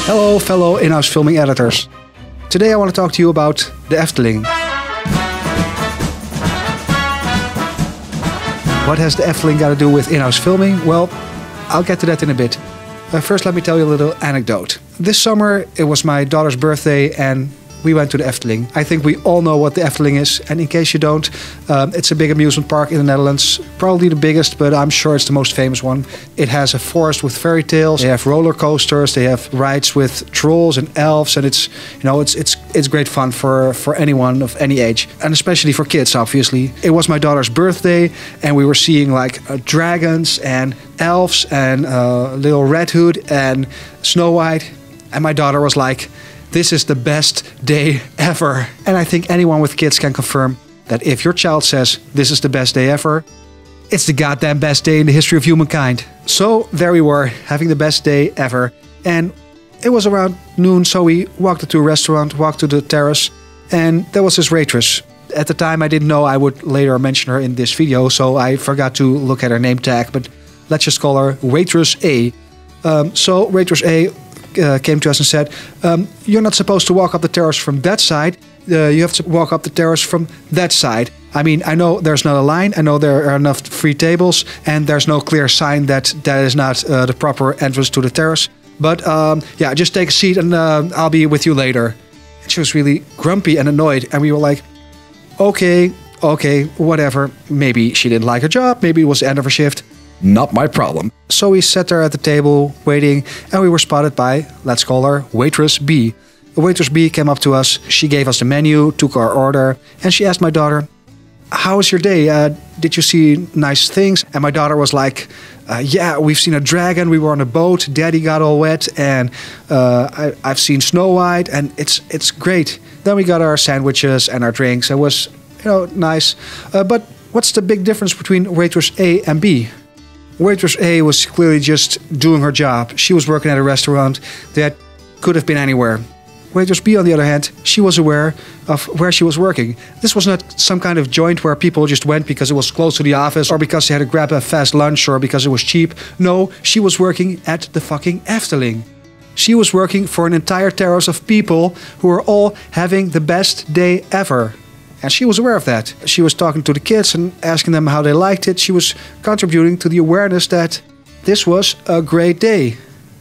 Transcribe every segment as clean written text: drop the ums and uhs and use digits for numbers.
Hello, fellow in-house filming editors. Today I want to talk to you about the Efteling. What has the Efteling got to do with in-house filming? Well, I'll get to that in a bit. First, let me tell you a little anecdote. This summer, it was my daughter's birthday and we went to the Efteling. I think we all know what the Efteling is. And in case you don't, it's a big amusement park in the Netherlands. Probably the biggest, but I'm sure it's the most famous one. It has a forest with fairy tales. They have roller coasters. They have rides with trolls and elves. And it's great fun for anyone of any age. And especially for kids, obviously. It was my daughter's birthday. And we were seeing like dragons and elves and Little Red Hood and Snow White. And my daughter was like, "This is the best day ever." And I think anyone with kids can confirm that if your child says this is the best day ever, it's the goddamn best day in the history of humankind. So there we were, having the best day ever. And it was around noon, so we walked to a restaurant, walked to the terrace, and there was this waitress. At the time I didn't know I would later mention her in this video, so I forgot to look at her name tag, but let's just call her Waitress A. So Waitress A came to us and said, "You're not supposed to walk up the terrace from that side. You have to walk up the terrace from that side. I mean, I know there's not a line. I know there are enough free tables. And there's no clear sign that that is not the proper entrance to the terrace. But yeah, just take a seat and I'll be with you later." And she was really grumpy and annoyed. And we were like, okay, whatever. Maybe she didn't like her job. Maybe it was the end of her shift. Not my problem. So we sat there at the table waiting and we were spotted by, let's call her Waitress B. Waitress B came up to us. She gave us the menu, took our order, and she asked my daughter, "How was your day? Did you see nice things?" And my daughter was like, "Yeah, we've seen a dragon. We were on a boat. Daddy got all wet, and I've seen Snow White, and it's great." Then we got our sandwiches and our drinks. It was, nice. But what's the big difference between Waitress A and B? Waitress A was clearly just doing her job. She was working at a restaurant that could have been anywhere. Waitress B, on the other hand, she was aware of where she was working. This was not some kind of joint where people just went because it was close to the office or because they had to grab a fast lunch or because it was cheap. No, she was working at the fucking Efteling. She was working for an entire terrace of people who were all having the best day ever. And she was aware of that. She was talking to the kids and asking them how they liked it. She was contributing to the awareness that this was a great day.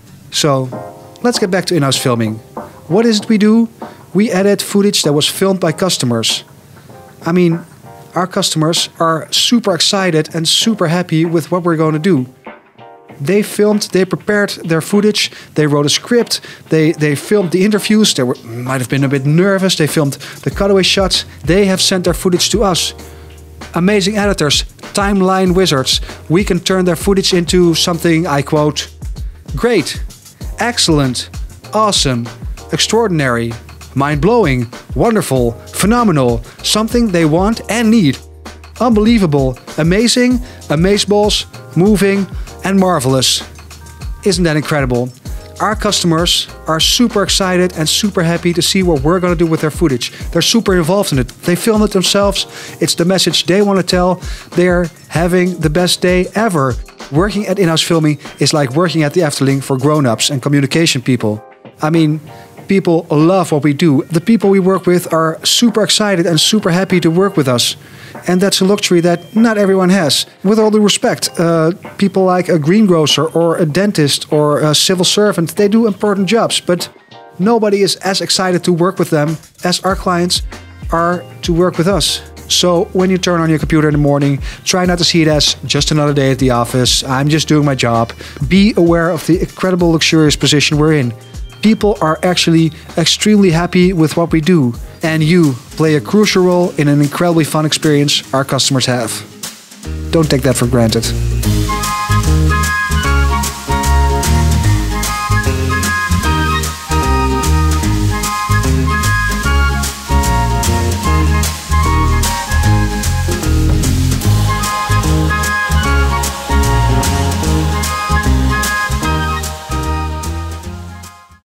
So, let's get back to in-house filming. What is it we do? We edit footage that was filmed by customers. I mean, our customers are super excited and super happy with what we're going to do. They filmed, they prepared their footage, they wrote a script, they filmed the interviews, they might have been a bit nervous, they filmed the cutaway shots, they have sent their footage to us. Amazing editors, timeline wizards, we can turn their footage into something, I quote, great, excellent, awesome, extraordinary, mind-blowing, wonderful, phenomenal, something they want and need. Unbelievable, amazing, amazeballs, moving, and marvelous. Isn't that incredible? Our customers are super excited and super happy to see what we're going to do with their footage. They're super involved in it. They film it themselves. It's the message they want to tell. They're having the best day ever. Working at in-house filming is like working at the Efteling for grown-ups and communication people. I mean, people love what we do. The people we work with are super excited and super happy to work with us. And that's a luxury that not everyone has. With all due respect, people like a greengrocer or a dentist or a civil servant, they do important jobs, but nobody is as excited to work with them as our clients are to work with us. So when you turn on your computer in the morning, try not to see it as just another day at the office. I'm just doing my job. Be aware of the incredible luxurious position we're in. People are actually extremely happy with what we do. And you play a crucial role in an incredibly fun experience our customers have. Don't take that for granted.